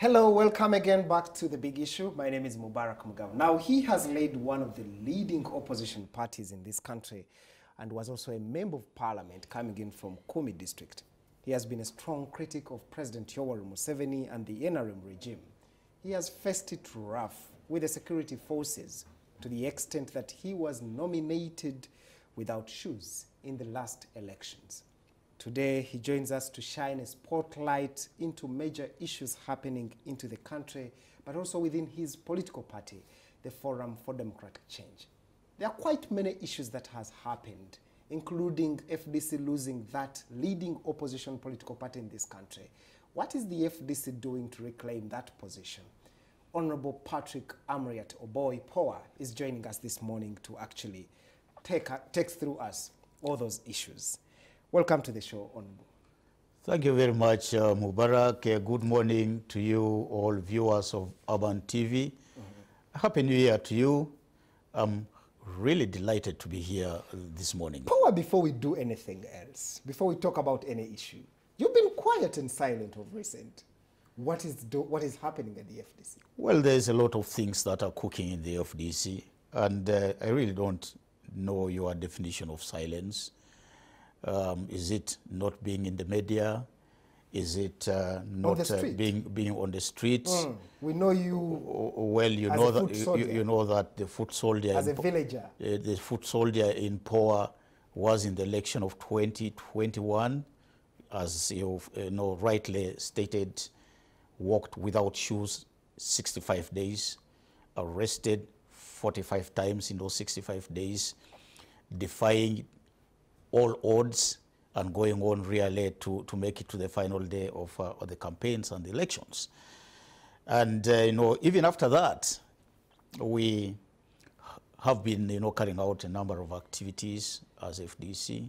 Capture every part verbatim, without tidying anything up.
Hello, welcome again back to The Big Issue. My name is Mubarak Mugavu. Now, he has led one of the leading opposition parties in this country and was also a member of parliament coming in from Kumi district. He has been a strong critic of President Yoweri Museveni and the N R M regime. He has faced it rough with the security forces to the extent that he was nominated without shoes in the last elections. Today, he joins us to shine a spotlight into major issues happening into the country, but also within his political party, the Forum for Democratic Change. There are quite many issues that has happened, including F D C losing that leading opposition political party in this country. What is the F D C doing to reclaim that position? Honorable Patrick Amriat Oboy Poa is joining us this morning to actually take, take through us all those issues. Welcome to the show, Honorable. Thank you very much, uh, Mubarak. Uh, good morning to you, all viewers of Urban T V. Mm-hmm. Happy New Year to you. I'm really delighted to be here uh, this morning. Power, before we do anything else, before we talk about any issue, you've been quiet and silent of recent. What is, do, what is happening at the F D C? Well, there's a lot of things that are cooking in the F D C, and uh, I really don't know your definition of silence. Um, is it not being in the media? Is it uh, not uh, being being on the streets? Mm. We know you. Well, you know that you, you know that the foot soldier as a villager, uh, the foot soldier in Poa was in the election of twenty twenty-one, as you uh, know rightly stated, walked without shoes sixty-five days, arrested forty-five times in those sixty-five days, defying all odds and going on really to, to make it to the final day of, uh, of the campaigns and the elections. And, uh, you know, even after that, we have been, you know, carrying out a number of activities as F D C,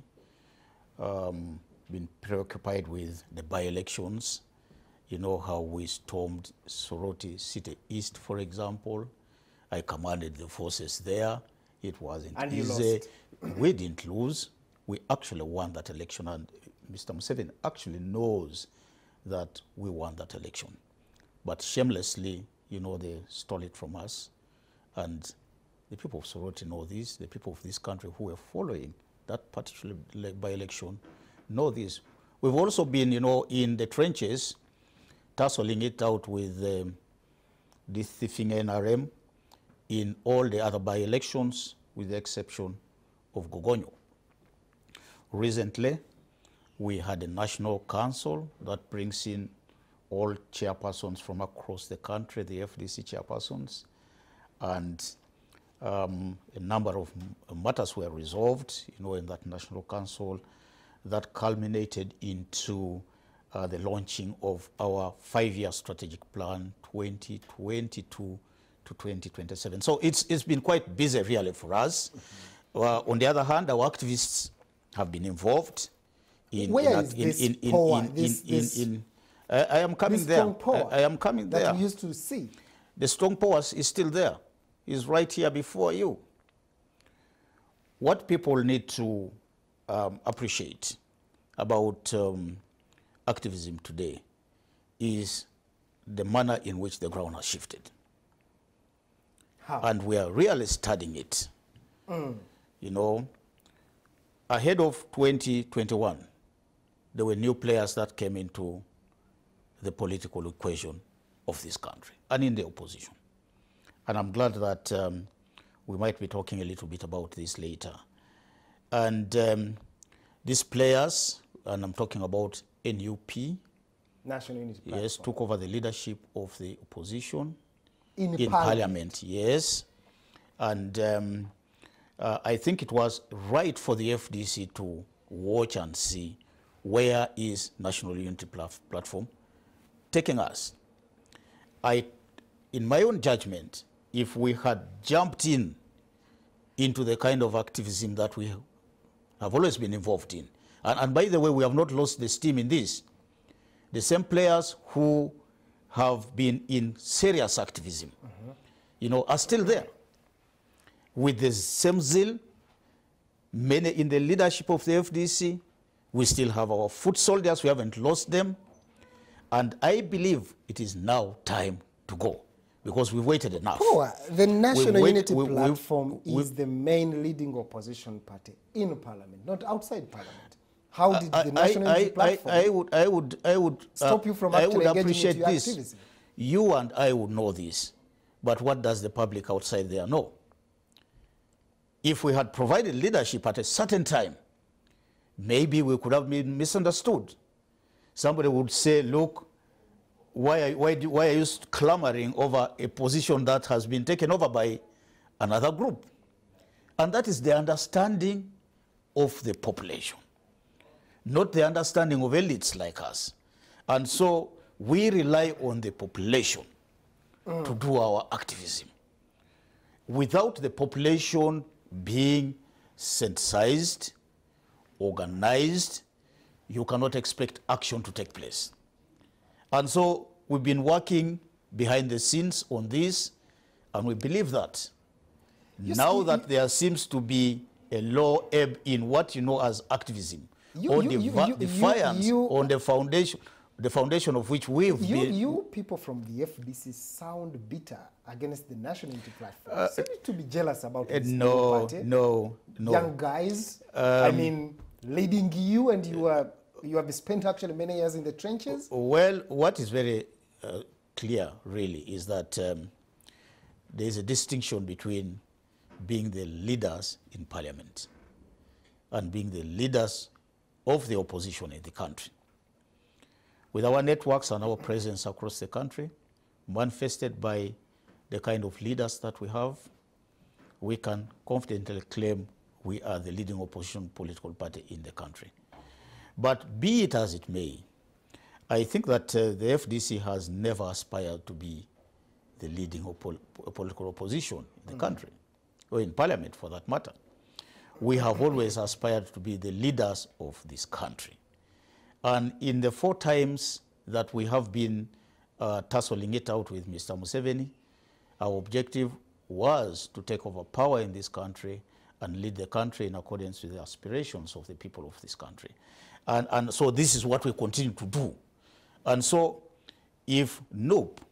um, been preoccupied with the by-elections. You know how we stormed Soroti City East, for example. I commanded the forces there. It wasn't and easy. You lost. We didn't lose. We actually won that election, and Mister Museveni actually knows that we won that election. But shamelessly, you know, they stole it from us. And the people of Soroti know this. The people of this country who were following that particular by-election know this. We've also been, you know, in the trenches, tussling it out with um, this thieving N R M in all the other by-elections, with the exception of Gogonyo. Recently, we had a national council that brings in all chairpersons from across the country, the F D C chairpersons, and um, a number of matters were resolved, you know, in that national council that culminated into uh, the launching of our five-year strategic plan, twenty twenty-two to twenty twenty-seven. So it's, it's been quite busy really for us. Mm-hmm. uh, on the other hand, our activists have been involved in Where in, is in, this in, in, power? in, This, in, this, in, in uh, I am coming this there. strong power I, I am coming that there. we used to see. The strong power is still there. It's right here before you. What people need to um, appreciate about um, activism today is the manner in which the ground has shifted. How? And we are really studying it. Mm. You know, ahead of twenty twenty-one, there were new players that came into the political equation of this country and in the opposition. And I'm glad that um, we might be talking a little bit about this later. And um, these players, and I'm talking about N U P, National Unity Platform. Yes, took over the leadership of the opposition in, in parliament. parliament, yes. And um, Uh, I think it was right for the F D C to watch and see where is National Unity Platform taking us. I, in my own judgment, if we had jumped in into the kind of activism that we have always been involved in, and, and by the way, we have not lost the steam in this. The same players who have been in serious activism, mm-hmm. you know, are still there. With the same zeal, many in the leadership of the F D C, we still have our foot soldiers, we haven't lost them. And I believe it is now time to go, because we've waited enough. Poor. The National wait- Unity we- we- Platform we- is the main leading opposition party in Parliament, not outside Parliament. How did the I- National I, Unity I, Platform I would, I would, I would stop you from I actually would engaging appreciate into your this. activism? You and I would know this, but what does the public outside there know? If we had provided leadership at a certain time, maybe we could have been misunderstood. Somebody would say, look, why are, why, do, why are you clamoring over a position that has been taken over by another group? And that is the understanding of the population, not the understanding of elites like us. And so we rely on the population mm. to do our activism. Without the population being sensitized, organized, you cannot expect action to take place. And so we've been working behind the scenes on this, and we believe that You now see, that you- there seems to be a low ebb in what you know as activism, You- or you- the you- va- you- defiance you- on the foundation, the foundation of which we've You, been. you people from the F D C sound bitter against the National Unity Platform. Uh, Seem to be jealous about Uh, this new no, party. no, no. Young guys, I Um, mean, leading you, and you are you have spent actually many years in the trenches. Well, what is very uh, clear, really, is that um, there is a distinction between being the leaders in Parliament and being the leaders of the opposition in the country. With our networks and our presence across the country, manifested by the kind of leaders that we have, we can confidently claim we are the leading opposition political party in the country. But be it as it may, I think that uh, the F D C has never aspired to be the leading oppo political opposition in the mm. country, or in Parliament for that matter. We have always aspired to be the leaders of this country. And in the four times that we have been uh, tussling it out with Mister Museveni, our objective was to take over power in this country and lead the country in accordance with the aspirations of the people of this country. And, and so this is what we continue to do. And so if N U P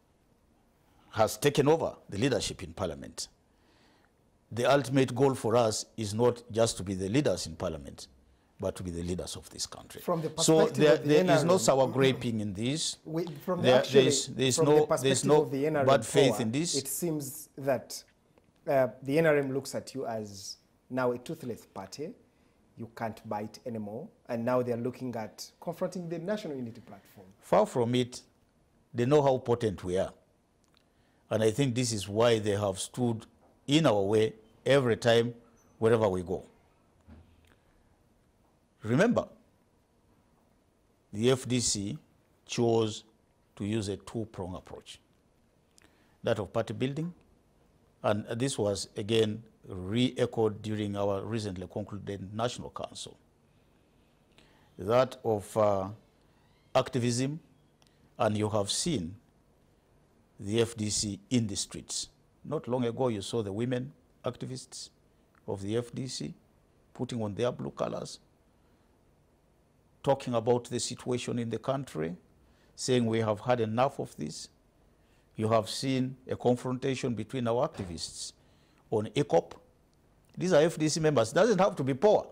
has taken over the leadership in Parliament, the ultimate goal for us is not just to be the leaders in Parliament, but to be the leaders of this country. From the so perspective there, of the there N R M, is no sour graping in this. We, from the there, actually, there is, there is from no, the there perspective is no of the N R M bad faith power, in this. it seems that uh, the N R M looks at you as now a toothless party. You can't bite anymore. And now they're looking at confronting the National Unity Platform. Far from it, they know how potent we are. And I think this is why they have stood in our way every time, wherever we go. Remember, the F D C chose to use a two-pronged approach, that of party building, and this was again re-echoed during our recently concluded National Council, that of uh, activism, and you have seen the F D C in the streets. Not long ago, you saw the women activists of the F D C putting on their blue colors, talking about the situation in the country, saying we have had enough of this. You have seen a confrontation between our activists on E C O P. These are F D C members. It doesn't have to be power.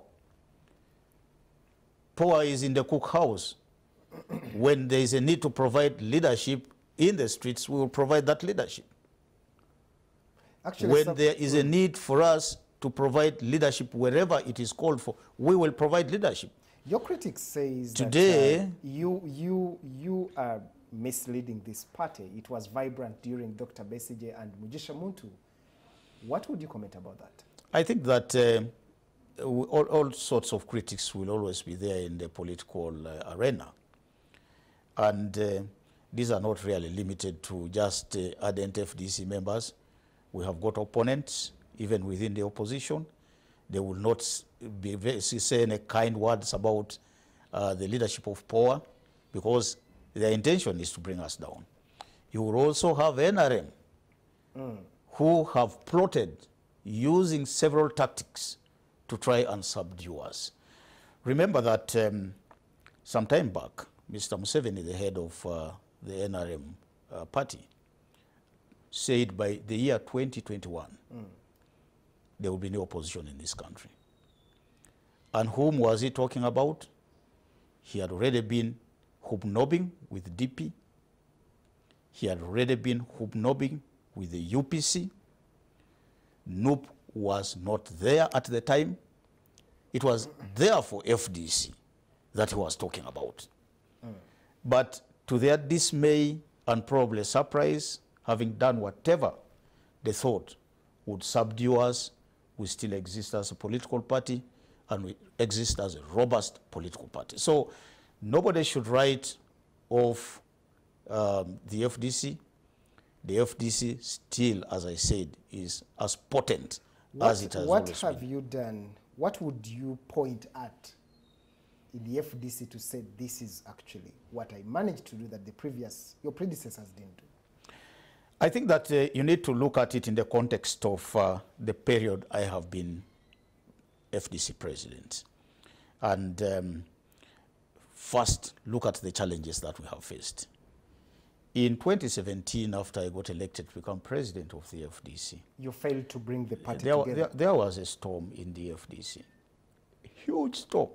Power is in the cookhouse. When there is a need to provide leadership in the streets, we will provide that leadership. Actually, when some, there is a need for us to provide leadership wherever it is called for, we will provide leadership. Your critics say Today, that uh, you, you, you are misleading this party. It was vibrant during Doctor Besigye and Mugisha Muntu. What would you comment about that? I think that uh, all, all sorts of critics will always be there in the political uh, arena. And uh, these are not really limited to just uh, ardent F D C members. We have got opponents, even within the opposition. They will not be very, say any kind words about uh, the leadership of power, because their intention is to bring us down. You will also have N R M, mm. who have plotted using several tactics to try and subdue us. Remember that um, some time back, Mister Museveni, the head of uh, the N R M uh, party, said by the year twenty twenty-one, mm. there will be no opposition in this country. And whom was he talking about? He had already been hobnobbing with D P. He had already been hobnobbing with the U P C. N U P was not there at the time. It was therefore F D C that he was talking about. Mm. But to their dismay and probably surprise, having done whatever they thought would subdue us, we still exist as a political party, and we exist as a robust political party. So nobody should write off um, the F D C. The F D C still, as I said, is as potent what, as it has what always have been. you done? What would you point at in the F D C to say this is actually what I managed to do that the previous, your predecessors didn't do? I think that uh, you need to look at it in the context of uh, the period I have been F D C president. And um, first, look at the challenges that we have faced. In twenty seventeen, after I got elected to become president of the F D C, you failed to bring the party there, together. There, there was a storm in the F D C, a huge storm.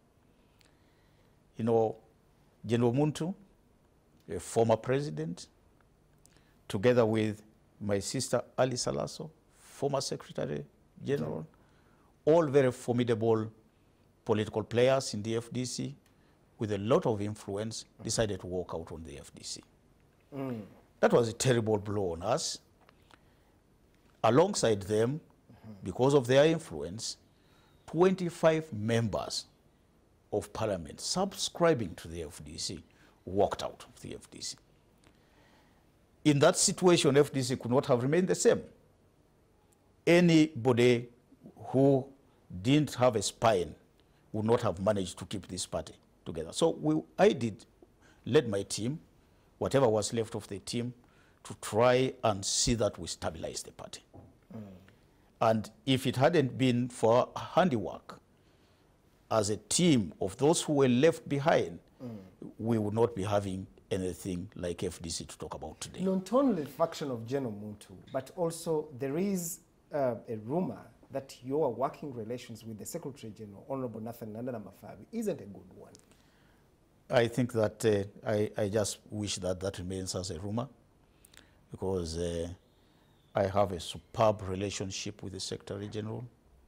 You know, General Muntu, a former president, together with my sister Ali Salaso, former Secretary General, yeah. all very formidable political players in the F D C with a lot of influence, mm. decided to walk out on the F D C. Mm. That was a terrible blow on us. Alongside them, mm-hmm. because of their influence, twenty-five members of parliament subscribing to the F D C walked out of the F D C. In that situation, F D C could not have remained the same. Anybody who didn't have a spine would not have managed to keep this party together. So we, I did, led my team, whatever was left of the team, to try and see that we stabilize the party. Mm. And if it hadn't been for our handiwork, as a team of those who were left behind, mm. we would not be having anything like F D C to talk about today. Not only the faction of General Muntu, but also there is uh, a rumor that your working relations with the Secretary General, Honorable Nathan Nandana Mafabi, isn't a good one. I think that uh, I, I just wish that that remains as a rumor, because uh, I have a superb relationship with the Secretary General.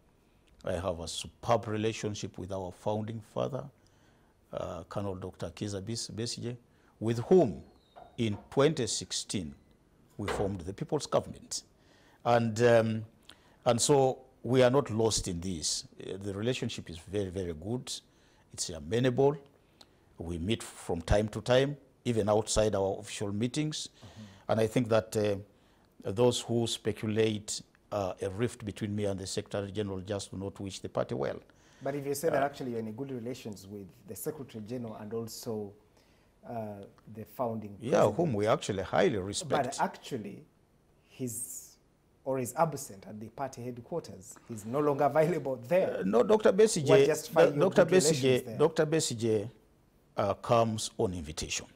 I have a superb relationship with our founding father, uh, Colonel Doctor Kiza Besigye, with whom in twenty sixteen we formed the People's Government. And, um, and so we are not lost in this. Uh, the relationship is very, very good. It's amenable. We meet from time to time, even outside our official meetings. Mm-hmm. And I think that uh, those who speculate uh, a rift between me and the Secretary General just do not wish the party well. But if you say uh, that actually you're in good relations with the Secretary General and also uh, the founding Yeah, president, whom we actually highly respect. But actually, he's or is absent at the party headquarters. He's no longer available there. Uh, no, Doctor Besigye, Doctor Besigye, Doctor Besigye uh, comes on invitation.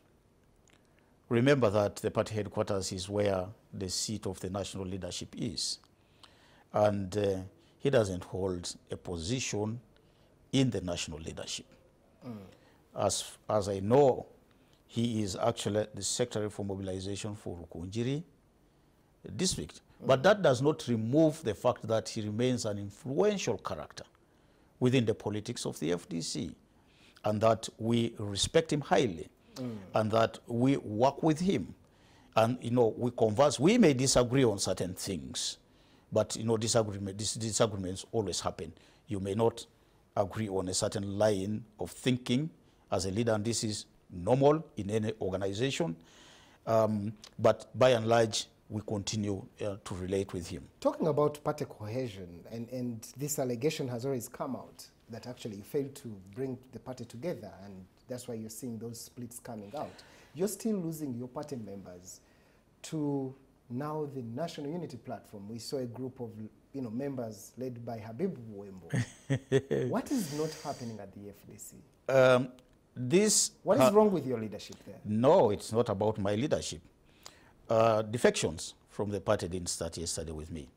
Remember that the party headquarters is where the seat of the national leadership is. And uh, he doesn't hold a position in the national leadership. Mm. As, as I know, he is actually the Secretary for Mobilization for Rukunjiri district. Mm. But that does not remove the fact that he remains an influential character within the politics of the F D C, and that we respect him highly, mm. and that we work with him. And, you know, we converse. We may disagree on certain things, but, you know, disagreement, dis disagreements always happen. You may not agree on a certain line of thinking as a leader, and this is normal in any organization. Um, but by and large, we continue uh, to relate with him. Talking about party cohesion, and, and this allegation has always come out that actually you failed to bring the party together, and that's why you're seeing those splits coming out. You're still losing your party members to now the National Unity Platform. We saw a group of you know, members led by Habib Wembo. What is not happening at the F D C? Um, this... What is wrong with your leadership there? No, it's not about my leadership. Uh, defections from the party didn't start yesterday with me.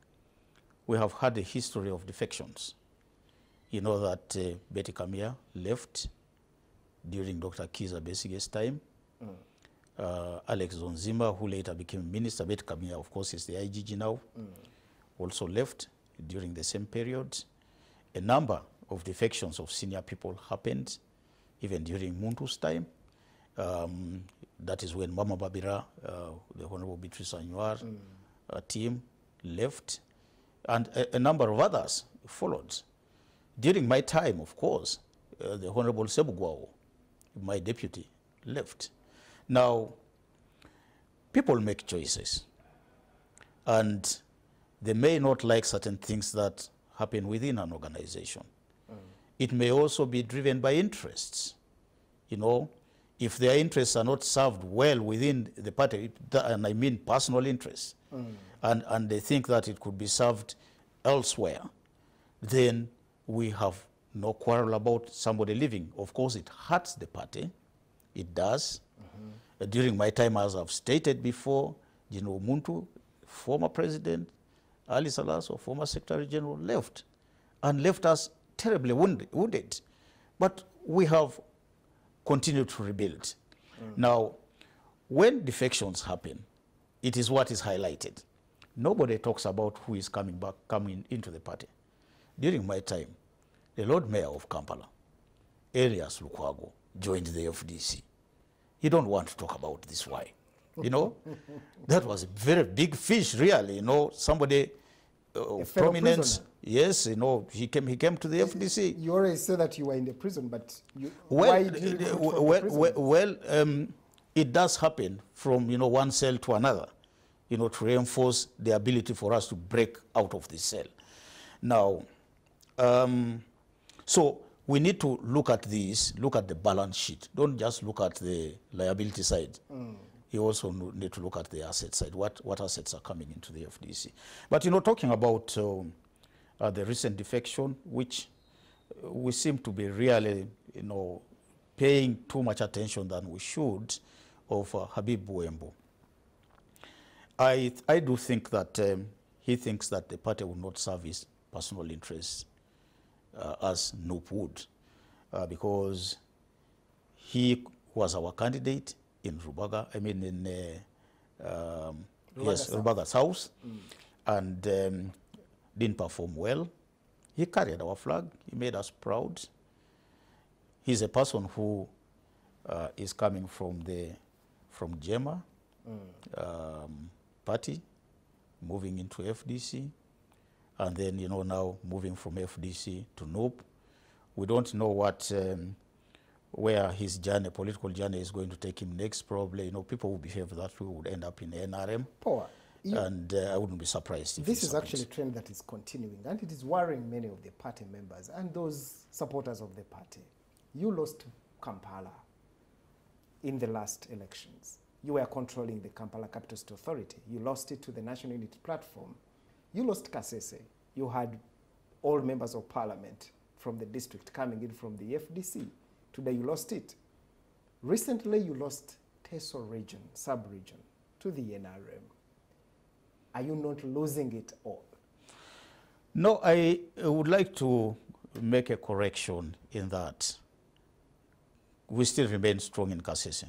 We have had a history of defections. You know that uh, Betty Kamia left during Doctor Kiza Besige's time. Mm. Uh, Alex Zonzima, who later became minister, Betty Kamia, of course, is the I G G now, mm. also left during the same period. A number of defections of senior people happened, even during Muntu's time. Um, that is when Mama Babira, uh, the Honorable Beatrice Anywar mm. uh, team left, and a, a number of others followed. During my time, of course, uh, the Honorable Sebugwao, my deputy, left. Now, people make choices, and they may not like certain things that happen within an organization. Mm. It may also be driven by interests. You know, if their interests are not served well within the party, and I mean personal interests, mm. and, and they think that it could be served elsewhere, then we have no quarrel about somebody leaving. Of course, it hurts the party. It does. Mm-hmm. Uh, during my time, as I've stated before, General Muntu, former president, Ali Salaso, former Secretary General, left, and left us terribly wounded. wounded. But we have continued to rebuild. Mm. Now, when defections happen, it is what is highlighted. Nobody talks about who is coming back, coming into the party. During my time, the Lord Mayor of Kampala, Elias Lukwago, joined the F D C. You don't want to talk about this, why? You know, that was a very big fish, really. You know, somebody uh, of prominence. Yes, you know, he came. He came to the F D C. You already said that you were in the prison, but you, well, why did you go to well, the prison? well, well um, it does happen from you know one cell to another, you know, to reinforce the ability for us to break out of this cell. Now, um, so we need to look at this. Look at the balance sheet. Don't just look at the liability side. Mm. You also need to look at the asset side. What what assets are coming into the F D C? But you know, talking about um, uh, the recent defection, which we seem to be really, you know, paying too much attention than we should, of uh, Habib Buembo. I I do think that um, he thinks that the party will not serve his personal interests uh, as N U P would, uh, because he was our candidate in Rubaga, I mean in uh, um, Rubaga yes, South. Rubaga's house, mm. and um, didn't perform well. He carried our flag. He made us proud. He's a person who uh, is coming from the from Jema mm. um, party, moving into F D C, and then you know now moving from F D C to N U P. We don't know what. Um, where his journey, political journey is going to take him next. Probably, you know, people will behave that way, would end up in N R M. Power. And uh, I wouldn't be surprised if this is happens. actually a trend that is continuing, and it is worrying many of the party members and those supporters of the party. You lost Kampala in the last elections. You were controlling the Kampala Capital City Authority. You lost it to the National Unity Platform. You lost Kasese. You had all members of parliament from the district coming in from the F D C. Today you lost it. Recently you lost Teso region, sub-region, to the N R M. Are you not losing it all? No, I would like to make a correction in that. We still remain strong in Kasese.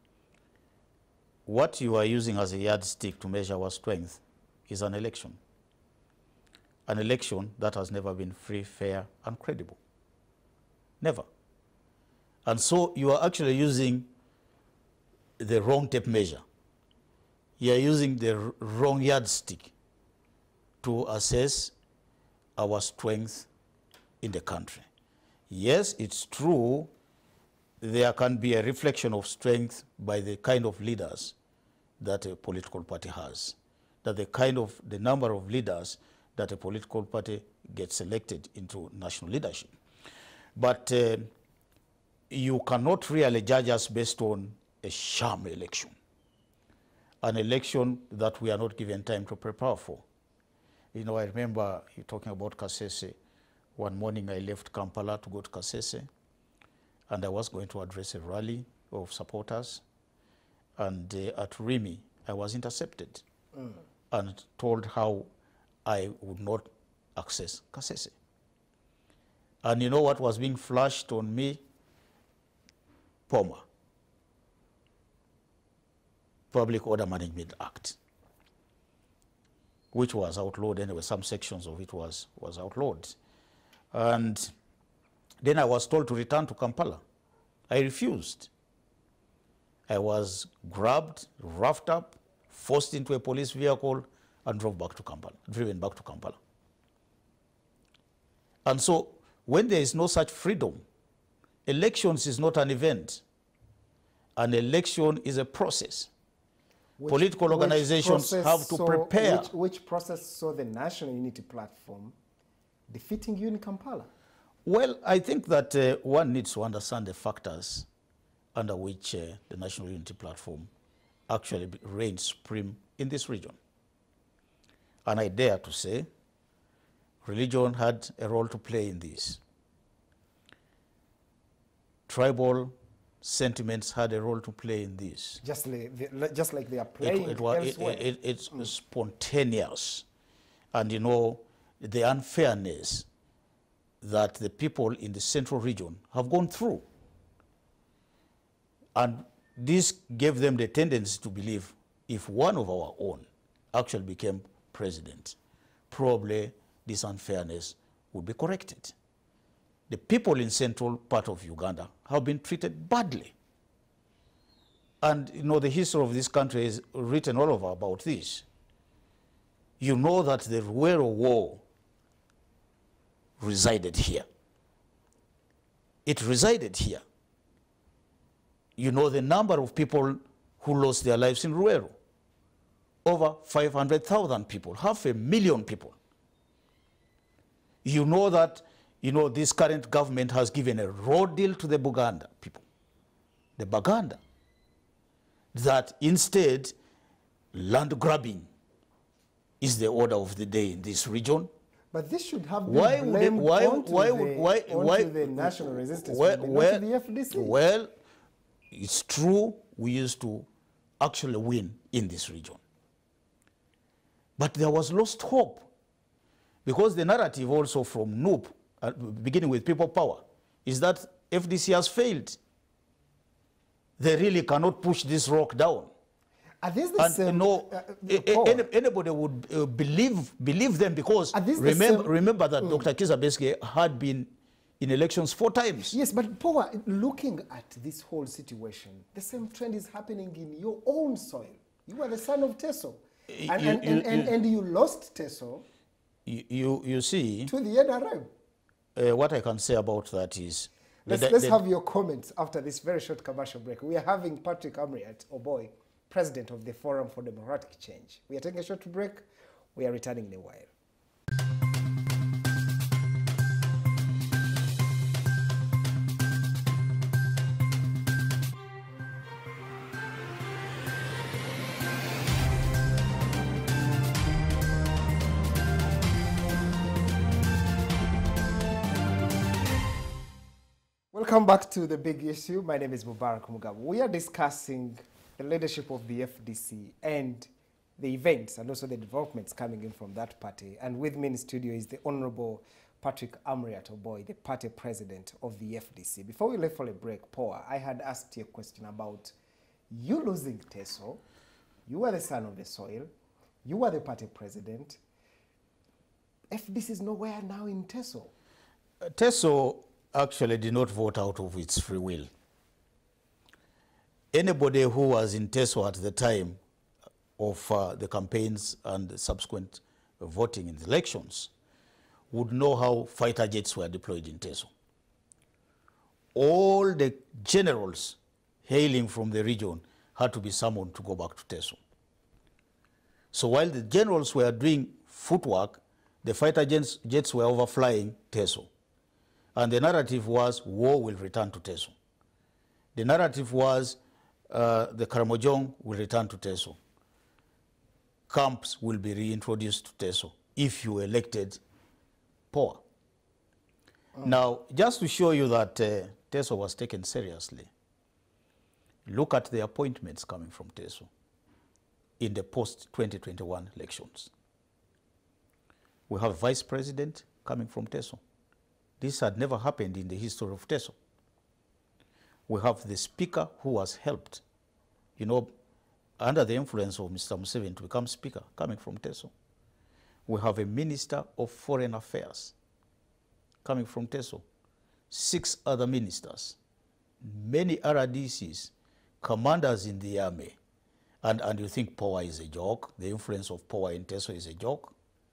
What you are using as a yardstick to measure our strength is an election. An election that has never been free, fair, and credible. Never. And so you are actually using the wrong tape measure. You are using the wrong yardstick to assess our strength in the country. Yes, it's true, there can be a reflection of strength by the kind of leaders that a political party has, that the kind of, the number of leaders that a political party gets elected into national leadership. But uh, you cannot really judge us based on a sham election, an election that we are not given time to prepare for. You know, I remember you talking about Kasese. One morning I left Kampala to go to Kasese, and I was going to address a rally of supporters. And uh, at Rimi, I was intercepted mm. and told how I would not access Kasese. And you know what was being flashed on me? P O M A, Public Order Management Act, which was outlawed anyway. Some sections of it was, was outlawed. And then I was told to return to Kampala. I refused. I was grabbed, roughed up, forced into a police vehicle, and drove back to Kampala, driven back to Kampala. And so, when there is no such freedom, elections is not an event. An election is a process. Which, Political organizations have to saw, prepare. Which, which process saw the National Unity Platform defeating you in Kampala? Well, I think that uh, one needs to understand the factors under which uh, the National Unity Platform actually reigns supreme in this region. And I dare to say, religion had a role to play in this. Tribal sentiments had a role to play in this. Just like, just like they are playing it, it was, elsewhere. It, it, it's mm. spontaneous. And you know, the unfairness that the people in the central region have gone through. And this gave them the tendency to believe if one of our own actually became president, probably this unfairness would be corrected. The people in central part of Uganda have been treated badly. And you know, the history of this country is written all over about this. You know that the Ruwero War resided here. It resided here. You know the number of people who lost their lives in Ruwero. Over five hundred thousand people, half a million people. You know that, you know, this current government has given a raw deal to the Buganda people, the Baganda, that instead land grabbing is the order of the day in this region. But this should have been why blamed would they, why, onto, why, the, why, onto why, the national resistance well, movement, well, not to the F D C. Well, it's true we used to actually win in this region. But there was lost hope, because the narrative also from N U P, uh, beginning with People Power, is that F D C has failed. They really cannot push this rock down. Are these the and same? no, uh, any, anybody would uh, believe believe them, because remember, remember that mm. Doctor Kizza Besigye had been in elections four times. Yes, but Power, looking at this whole situation, the same trend is happening in your own soil. You are the son of Teso. And, You- and, you- and, and, you- and you lost Teso You, you, you see, to the N R M. uh, what I can say about that is... Let's, the- let's the- have your comments after this very short commercial break. We are having Patrick Amriat Oboy, president of the Forum for Democratic Change. We are taking a short break. We are returning in a while. Welcome back to The Big Issue. My name is Mubarak Mugabe. We are discussing the leadership of the F D C and the events and also the developments coming in from that party. And with me in studio is the Honorable Patrick Amriat Oboy, the party president of the F D C. Before we left for a break, Paul, I had asked you a question about you losing Teso. You were the son of the soil. You were the party president. F D C is nowhere now in Teso. Uh, Teso actually did not vote out of its free will. Anybody who was in Teso at the time of uh, the campaigns and the subsequent voting in the elections would know how fighter jets were deployed in Teso. All the generals hailing from the region had to be summoned to go back to Teso. So while the generals were doing footwork, the fighter jets, jets were overflying Teso. And the narrative was war will return to Teso. The narrative was uh, the Karamojong will return to Teso. Camps will be reintroduced to Teso if you elected Power. Mm. Now, just to show you that uh, TESO was taken seriously, look at the appointments coming from TESO in the post twenty twenty-one elections. We have a vice president coming from TESO. This had never happened in the history of TESO. We have the speaker who was helped, you know, under the influence of Mister Museveni to become speaker, coming from TESO. We have a minister of foreign affairs coming from TESO. Six other ministers, many R D Cs, commanders in the army. And, and you think power is a joke, the influence of power in TESO is a joke.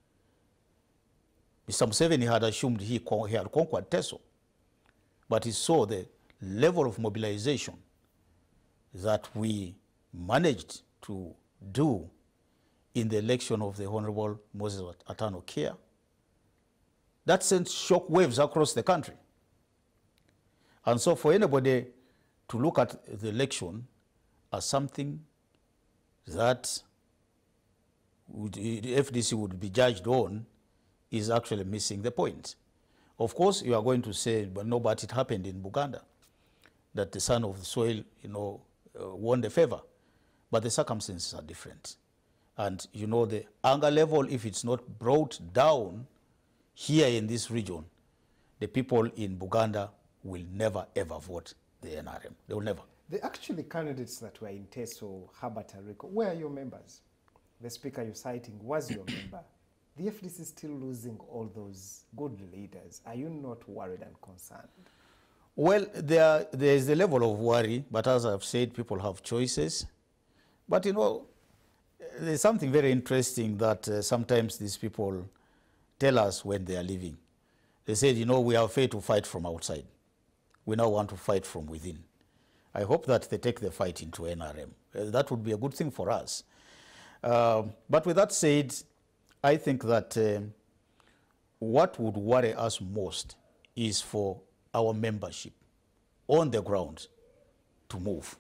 Mister Museveni had assumed he, he had conquered TESO, but he saw the level of mobilization that we managed to do in the election of the Honorable Moses Atano Kia. That sent shock waves across the country. And so for anybody to look at the election as something that would, the F D C would be judged on is actually missing the point. Of course, you are going to say, but no, but it happened in Buganda, that the son of the soil, you know, uh, won the favor. But the circumstances are different. And, you know, the anger level, if it's not brought down here in this region, the people in Buganda will never, ever vote the N R M. They will never. The actually candidates that were in TESO, Herbert Ariko, where are your members? The speaker you're citing was your member. The F D C is still losing all those good leaders. Are you not worried and concerned? Well, there, there is a level of worry, but as I've said, people have choices. But, you know, there's something very interesting that uh, sometimes these people tell us when they are leaving. They said, you know, we are afraid to fight from outside. We now want to fight from within. I hope that they take the fight into N R M. Uh, that would be a good thing for us. Uh, but with that said, I think that uh, what would worry us most is for our membership on the ground to move.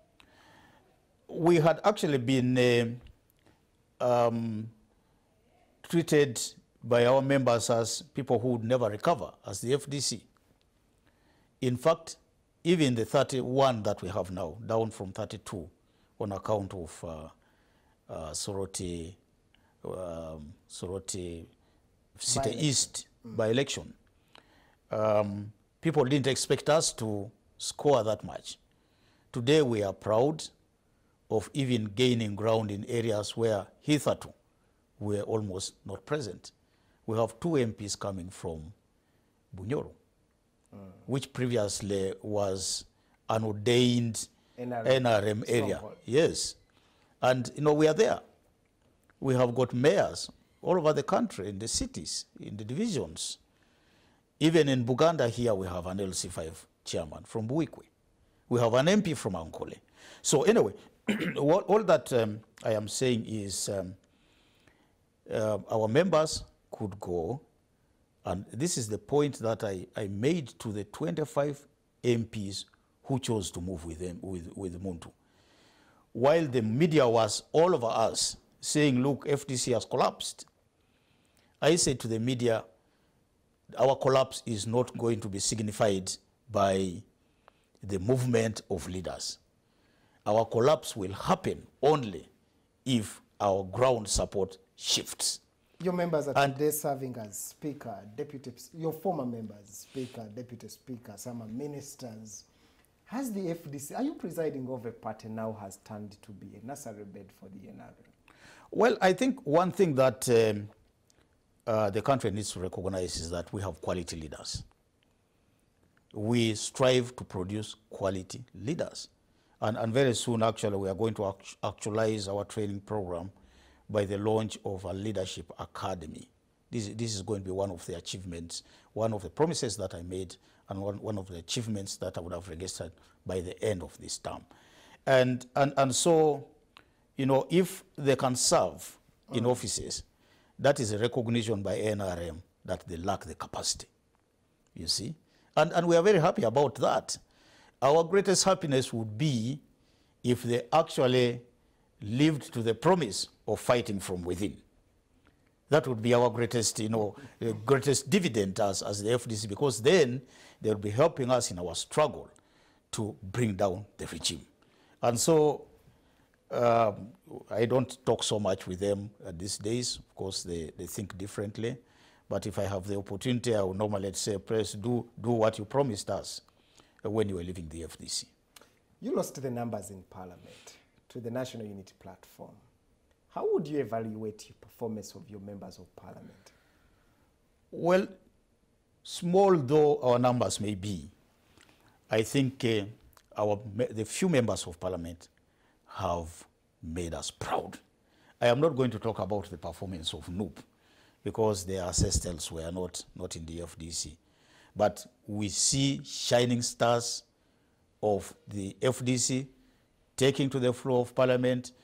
We had actually been uh, um, treated by our members as people who would never recover, as the F D C. In fact, even the thirty-one that we have now, down from thirty-two on account of uh, uh, Soroti, um, Soroti City by East mm. by election. Um, people didn't expect us to score that much. Today we are proud of even gaining ground in areas where hitherto we were almost not present. We have two M Ps coming from Bunyoro, mm. which previously was an ordained N R M, N R M area. Stronghold. Yes. And, you know, we are there. We have got mayors all over the country, in the cities, in the divisions. Even in Buganda here, we have an L C five chairman from Buikwe. We have an M P from Ankole. So anyway, all, all that um, I am saying is um, uh, our members could go, and this is the point that I, I made to the twenty-five M Ps who chose to move with them, with, with Muntu. While the media was all over us saying, look, F D C has collapsed, I said to the media, our collapse is not going to be signified by the movement of leaders. Our collapse will happen only if our ground support shifts. Your members are and today serving as speaker, deputy, your former members, speaker, deputy speaker, some are ministers. Has the F D C, are you presiding over a party now has turned to be a nursery bed for the N R M? Well, I think one thing that um, uh, the country needs to recognize is that we have quality leaders. We strive to produce quality leaders. And, and very soon, actually, we are going to act actualize our training program by the launch of a leadership academy. This, this is going to be one of the achievements, one of the promises that I made, and one, one of the achievements that I would have registered by the end of this term. And, and, and so, you know, if they can serve in offices, that is a recognition by N R M that they lack the capacity, you see. And, and we are very happy about that. Our greatest happiness would be if they actually lived to the promise of fighting from within. That would be our greatest, you know, uh, greatest dividend as, as the F D C, because then they'll be helping us in our struggle to bring down the regime. And so um, I don't talk so much with them uh, these days. Of course, they, they think differently. But if I have the opportunity, I would normally say, press, do, do what you promised us uh, when you were leaving the F D C. You lost the numbers in Parliament to the National Unity Platform. How would you evaluate your performance of your members of Parliament? Well, small though our numbers may be, I think uh, our, the few members of Parliament have made us proud. I am not going to talk about the performance of N U P because their ancestors were not, not in the F D C. But we see shining stars of the F D C taking to the floor of Parliament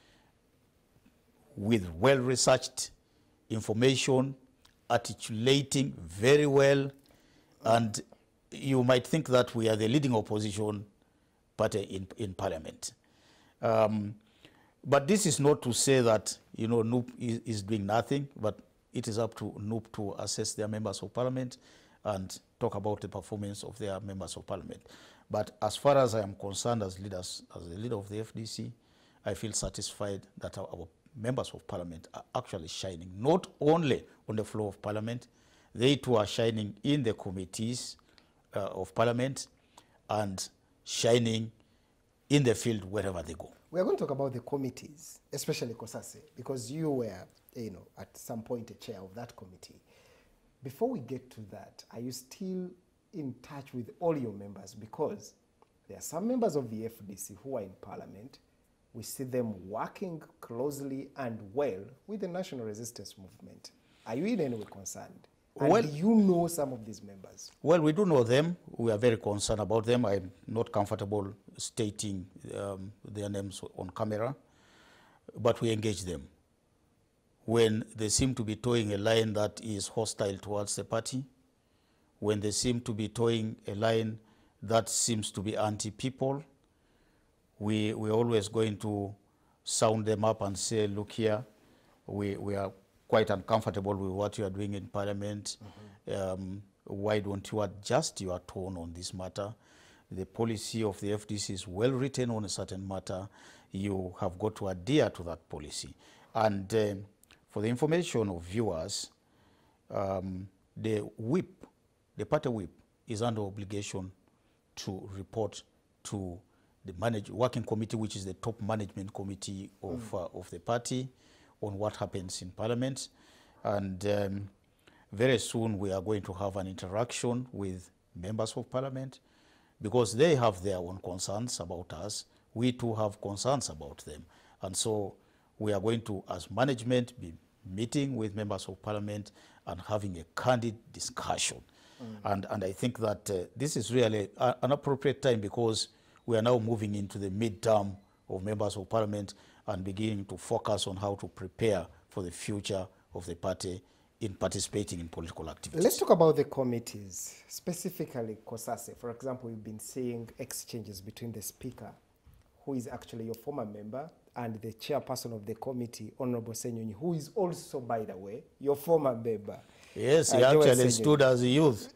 with well-researched information, articulating very well, and you might think that we are the leading opposition party in, in Parliament. Um, but this is not to say that, you know, N U P is, is doing nothing, but it is up to N U P to assess their members of Parliament and talk about the performance of their members of Parliament. But as far as I am concerned as leaders, as the leader of the F D C, I feel satisfied that our, our members of Parliament are actually shining, not only on the floor of Parliament, they too are shining in the committees uh, of Parliament and shining in the field wherever they go. We are going to talk about the committees, especially COSASE, because you were, you know, at some point a chair of that committee. Before we get to that, are you still in touch with all your members? Because there are some members of the F D C who are in Parliament. We see them working closely and well with the National Resistance Movement. Are you in any way concerned? And Well, do you know some of these members? Well, we do know them. We are very concerned about them. I'm not comfortable stating um, their names on camera, but we engage them. When they seem to be towing a line that is hostile towards the party, when they seem to be towing a line that seems to be anti-people, we, we're always going to sound them up and say, look here, we, we are quite uncomfortable with what you are doing in Parliament. Mm-hmm. um, why don't you adjust your tone on this matter? The policy of the F D C is well written on a certain matter. You have got to adhere to that policy. And uh, for the information of viewers, um, the whip, the party whip, is under obligation to report to the manage, working committee, which is the top management committee of, mm. uh, of the party, on what happens in Parliament. And um, very soon we are going to have an interaction with members of Parliament because they have their own concerns about us. We too have concerns about them. And so we are going to, as management, be meeting with members of Parliament and having a candid discussion. Mm. And, and I think that uh, this is really a, an appropriate time because we are now moving into the midterm of members of Parliament and beginning to focus on how to prepare for the future of the party in participating in political activities. Let's talk about the committees, specifically COSASE. For example, we've been seeing exchanges between the Speaker, who is actually your former member, and the chairperson of the committee, Honorable Senyonyi, who is also, by the way, your former member. Yes, he uh, actually stood as a youth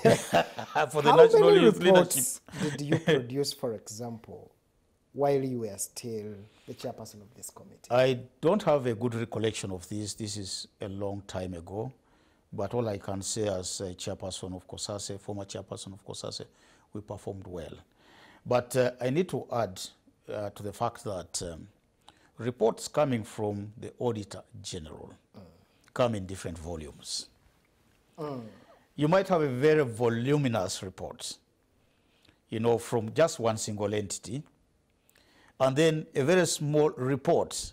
for the How National many Youth reports Leadership. did you produce, for example, while you were still the chairperson of this committee? I don't have a good recollection of this. This is a long time ago. But all I can say as a chairperson of COSASE, former chairperson of COSASE, we performed well. But uh, I need to add uh, to the fact that um, reports coming from the Auditor General mm. come in different volumes. Mm. You might have a very voluminous report, you know, from just one single entity, and then a very small report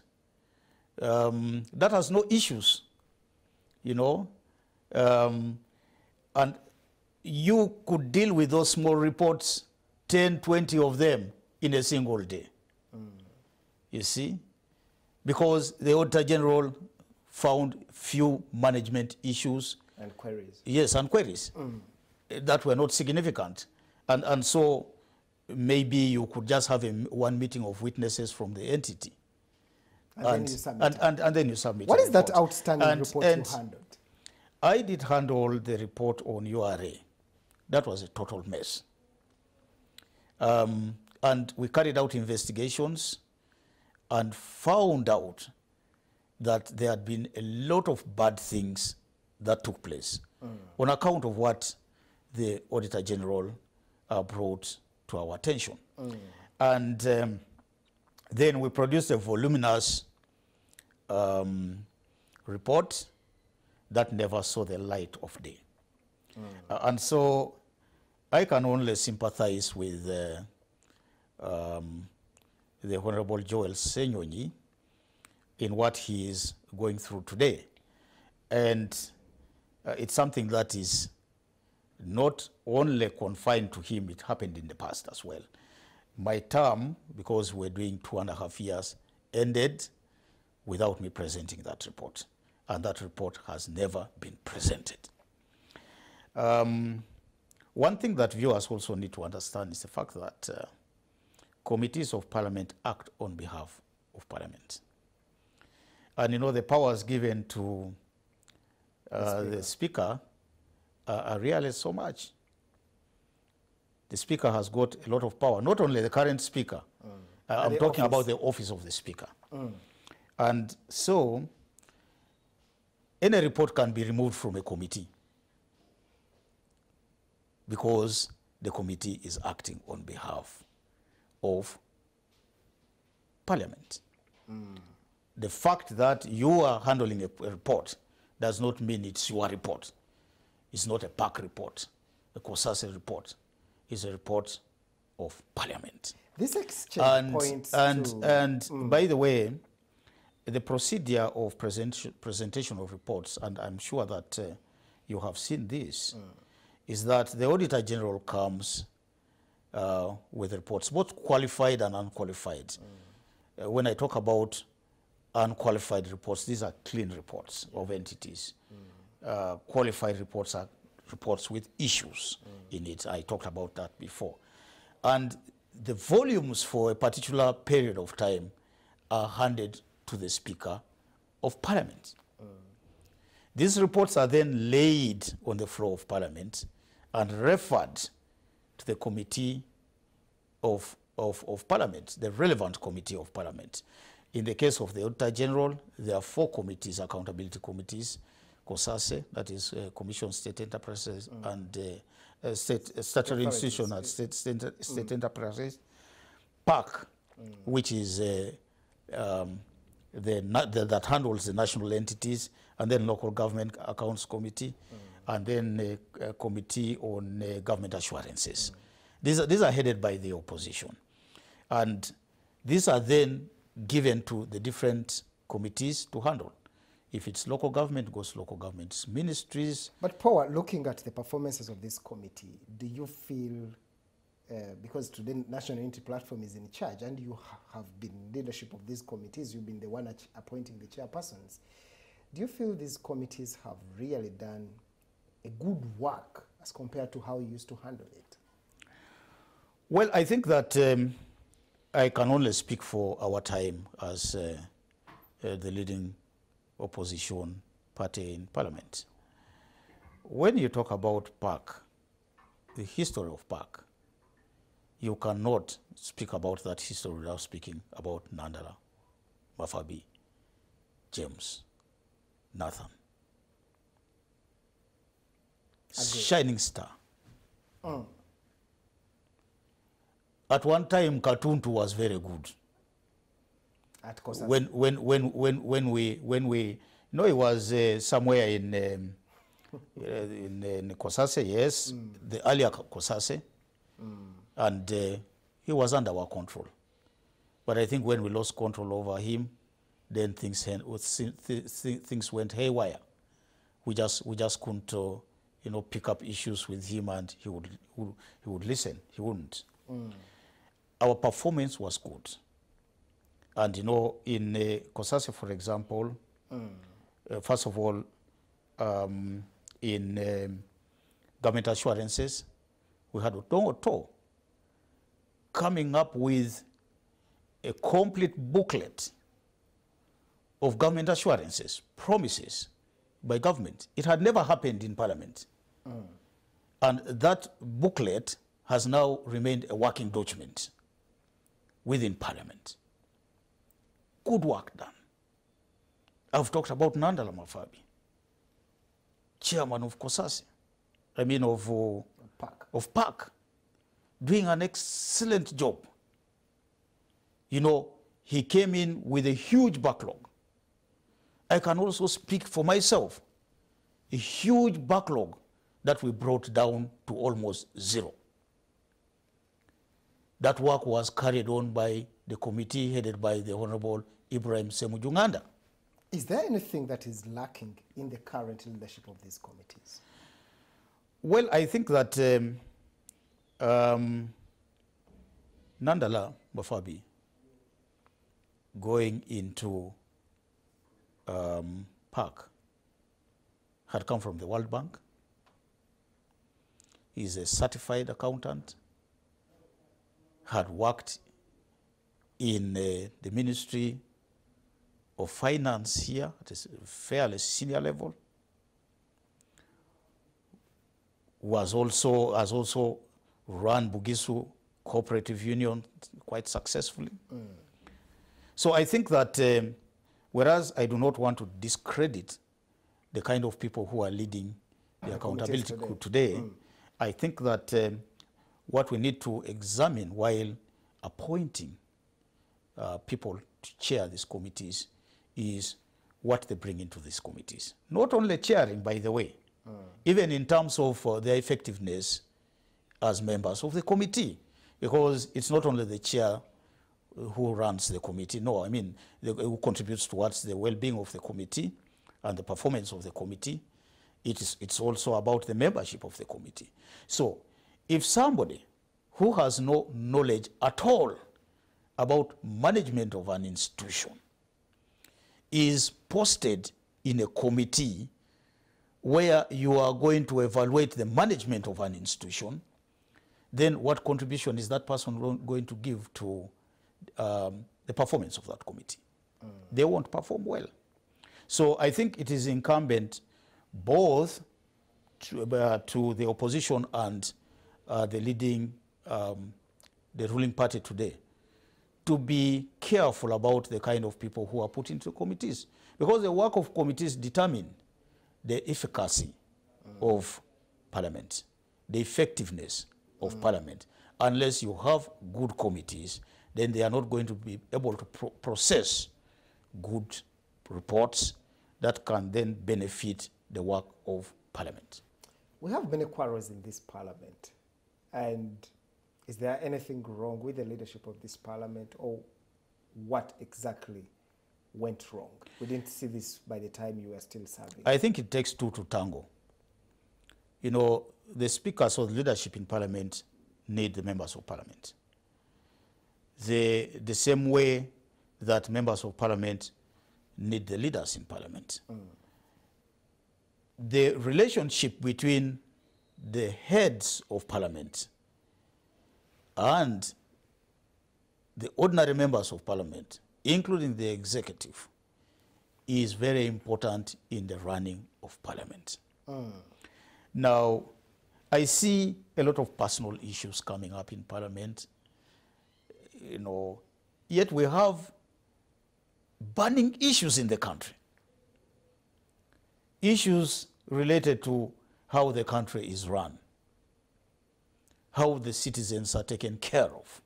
um, that has no issues, you know, um, and you could deal with those small reports, ten, twenty of them in a single day. Mm. You see? Because the Auditor General found few management issues. And queries. Yes, and queries mm. that were not significant. And, and so maybe you could just have a, one meeting of witnesses from the entity. And, and, then, you submit and, and, and then you submit What a is that report. outstanding and, report and you handled? I did handle the report on U R A. That was a total mess. Um, and we carried out investigations and found out that there had been a lot of bad things that took place mm. on account of what the Auditor General uh, brought to our attention. Mm. And um, then we produced a voluminous um, report that never saw the light of day. Mm. Uh, and so I can only sympathize with uh, um, the Honorable Joel Senyonyi in what he is going through today. And uh, it's something that is not only confined to him, it happened in the past as well. My term, because we're doing two and a half years, ended without me presenting that report. And that report has never been presented. Um, one thing that viewers also need to understand is the fact that uh, committees of parliament act on behalf of parliament. And you know, the powers given to uh, the speaker, the speaker uh, are really so much. The speaker has got a lot of power, not only the current speaker. Mm. Uh, I'm talking office. about the office of the speaker. Mm. And so, any report can be removed from a committee because the committee is acting on behalf of parliament. Mm. The fact that you are handling a, a report does not mean it's your report. It's not a P A C report, a COSASE report. It's a report of parliament. This exchange and, points and, to... And mm. by the way, the procedure of present, presentation of reports, and I'm sure that uh, you have seen this, mm. is that the Auditor General comes uh, with reports, both qualified and unqualified. Mm. Uh, when I talk about unqualified reports, these are clean reports yeah. of entities. Mm. Uh, qualified reports are reports with issues mm. in it. I talked about that before. And the volumes for a particular period of time are handed to the Speaker of Parliament. Mm. These reports are then laid on the floor of Parliament and referred to the Committee of, of, of Parliament, the relevant Committee of Parliament. In the case of the Auditor General, there are four committees, accountability committees, COSASE, that is uh, Commission State Enterprises, mm. and uh, uh, State uh, Statutory Institution and State, state, state mm. Enterprises, P A C, mm. which is uh, um, the, the, that handles the national entities, and then Local Government Accounts Committee, mm. and then uh, a Committee on uh, Government Assurances. Mm. These, are, these are headed by the opposition. And these are then given to the different committees to handle. If it's local government, it goes to local governments, ministries. But Paul, looking at the performances of this committee, do you feel, uh, because today National Unity Platform is in charge and you ha have been leadership of these committees, you've been the one appointing the chairpersons, do you feel these committees have really done a good work as compared to how you used to handle it? Well, I think that um, I can only speak for our time as uh, uh, the leading opposition party in Parliament. When you talk about P A C, the history of P A C, you cannot speak about that history without speaking about Nandala, Mafabi, James, Nathan. Agreed. Shining star. Mm. At one time, Katuntu was very good. At COSASE. When when when when when we when we you know it was uh, somewhere in um, in, in COSASE, yes, mm. the earlier COSASE, mm. and uh, he was under our control. But I think when we lost control over him, then things things went haywire. We just we just couldn't uh, you know pick up issues with him, and he would he would listen. He wouldn't. Mm. Our performance was good. And, you know, in uh, COSASE, for example, mm. uh, first of all, um, in um, government assurances, we had Otongo To coming up with a complete booklet of government assurances, promises by government. It had never happened in Parliament. Mm. And that booklet has now remained a working document within Parliament. Good work done. I've talked about Nandala Mafabi, chairman of COSASI, I mean of, uh, Park. of Park, doing an excellent job. You know, he came in with a huge backlog. I can also speak for myself, a huge backlog that we brought down to almost zero. That work was carried on by the committee headed by the Honorable Ibrahim Semujunganda. Is there anything that is lacking in the current leadership of these committees? Well, I think that um, um, Nandala Mafabi going into um, Park had come from the World Bank. He's a certified accountant, had worked in uh, the Ministry of Finance here at a fairly senior level, was also, has also run Bugisu Cooperative Union quite successfully. Mm. So I think that um, whereas I do not want to discredit the kind of people who are leading the, the accountability today, today mm. I think that um, what we need to examine while appointing uh, people to chair these committees is what they bring into these committees. Not only chairing, by the way, mm. even in terms of uh, their effectiveness as members of the committee, because it's not only the chair who runs the committee. No, I mean, the, who contributes towards the well-being of the committee and the performance of the committee. It is, it's also about the membership of the committee. So if somebody who has no knowledge at all about management of an institution is posted in a committee where you are going to evaluate the management of an institution, then what contribution is that person going to give to um, the performance of that committee? Mm. They won't perform well. So I think it is incumbent both to, uh, to the opposition and uh, the leading, um, the ruling party today, to be careful about the kind of people who are put into committees. Because the work of committees determine the efficacy mm. of Parliament, the effectiveness of mm. Parliament. Unless you have good committees, then they are not going to be able to pro process good reports that can then benefit the work of Parliament. We have many quarrels in this Parliament. And is there anything wrong with the leadership of this Parliament, or what exactly went wrong? We didn't see this by the time you were still serving. I think it takes two to tango. You know, the speakers or the leadership in Parliament need the members of Parliament. The, the same way that members of Parliament need the leaders in Parliament. Mm. The relationship between the heads of Parliament and the ordinary members of Parliament, including the executive, is very important in the running of Parliament. Mm. Now, I see a lot of personal issues coming up in Parliament, you know, yet we have burning issues in the country. Issues related to how the country is run, how the citizens are taken care of,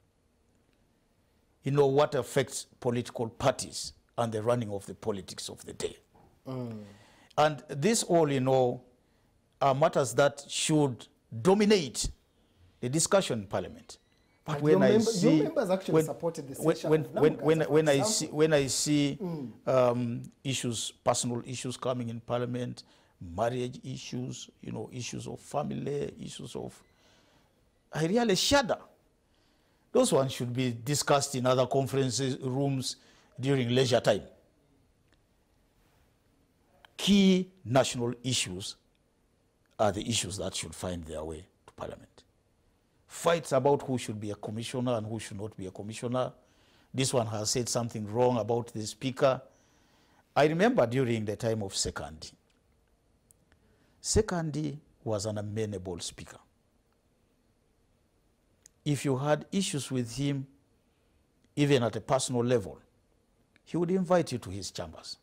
you know, what affects political parties and the running of the politics of the day. Mm. And this all, you know, are matters that should dominate the discussion in Parliament. But when I see, your members actually when, supported the when, when, when, when, when I see, when I see mm. um, issues, personal issues coming in Parliament, marriage issues, you know, issues of family, issues of, I really shudder. Those ones should be discussed in other conferences rooms during leisure time. Key national issues are the issues that should find their way to Parliament. Fights about who should be a commissioner and who should not be a commissioner. This one has said something wrong about the speaker. I remember during the time of Sekandi, Sekandi was an amenable speaker. If you had issues with him, even at a personal level, he would invite you to his chambers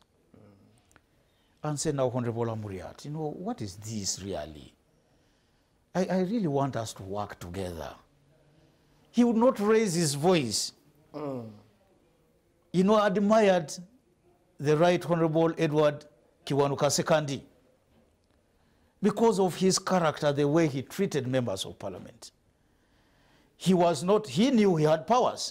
mm. and say, now, Honorable Amuriat, you know, what is this really? I, I really want us to work together. He would not raise his voice. Mm. You know, admired the Right Honorable Edward Kiwanuka Sekandi because of his character, the way he treated members of parliament. He was not, he knew he had powers,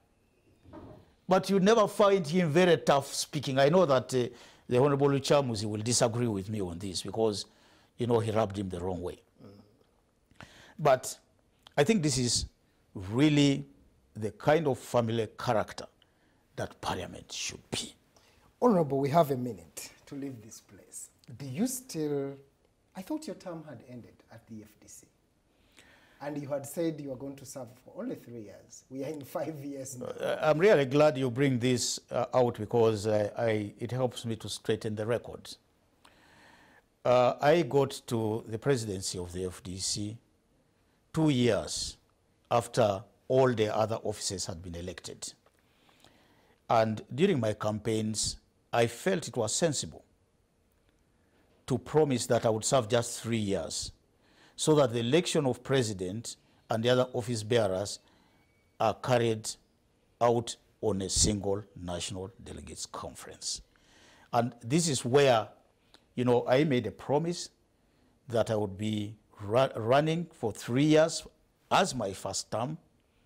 but you never find him very tough speaking. I know that uh, the Honorable Luchamuzi will disagree with me on this because, you know, he rubbed him the wrong way. Mm. But I think this is really the kind of family character that parliament should be. Honorable, we have a minute to leave this place. Do you still, I thought your term had ended at the F D C. And you had said you were going to serve for only three years. We are in five years now. Uh, I'm really glad you bring this uh, out because uh, I, it helps me to straighten the records. Uh, I got to the presidency of the F D C two years after all the other officers had been elected. And during my campaigns, I felt it was sensible to promise that I would serve just three years so that the election of president and the other office bearers are carried out on a single national delegates conference. And this is where, you know, I made a promise that I would be ru running for three years as my first term.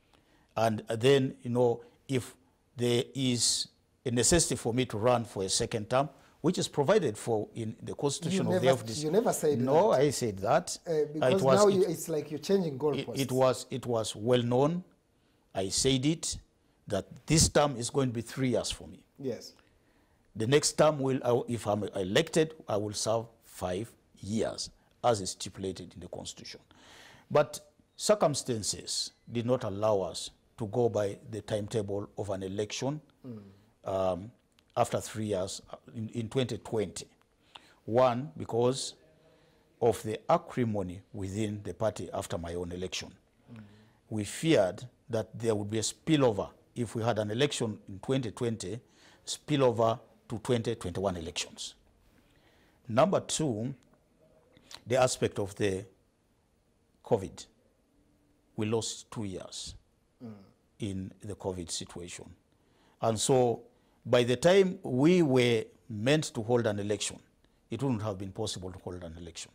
And then, you know, if there is a necessity for me to run for a second term, which is provided for in the constitution you of never, the F D C. You never said no, that. No, I said that. Uh, because uh, it was, now it, you, it's like you're changing goalposts. It, it, was, it was well known. I said it, that this term is going to be three years for me. Yes. The next term, will, if I'm elected, I will serve five years, as is stipulated in the constitution. But circumstances did not allow us to go by the timetable of an election mm. um, after three years in, in twenty twenty. One, because of the acrimony within the party after my own election. Mm. We feared that there would be a spillover if we had an election in twenty twenty, spillover to twenty twenty-one elections. Number two, the aspect of the COVID. We lost two years mm. in the COVID situation. And so by the time we were meant to hold an election, it wouldn't have been possible to hold an election.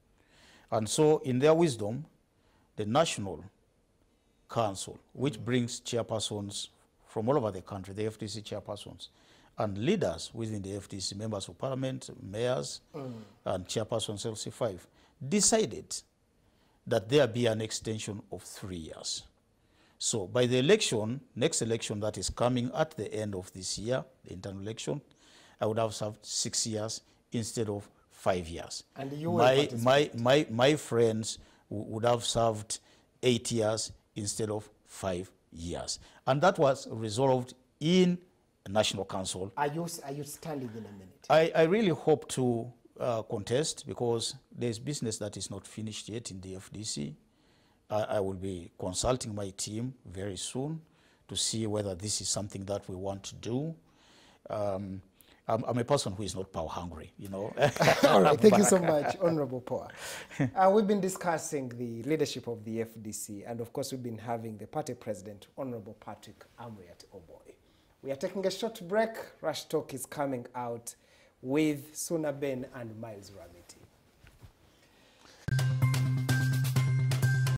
And so in their wisdom, the National Council, which mm. brings chairpersons from all over the country, the F D C chairpersons, and leaders within the F D C, members of parliament, mayors, mm. and chairpersons L C five, decided that there be an extension of three years. So by the election, next election that is coming at the end of this year, the internal election, I would have served six years instead of five years. And you my, my, my, my friends would have served eight years instead of five years. And that was resolved in the National Council. Are you, are you standing in a minute? I, I really hope to uh, contest because there's business that is not finished yet in the F D C. I, I will be consulting my team very soon to see whether this is something that we want to do. Um, I'm, I'm a person who is not power hungry, you know. All right, thank you so much, Honorable Poa. Uh, we've been discussing the leadership of the F D C, and of course we've been having the party president, Honorable Patrick Amuriat Oboy. We are taking a short break. Rush Talk is coming out with Suna Ben and Miles Ramiti.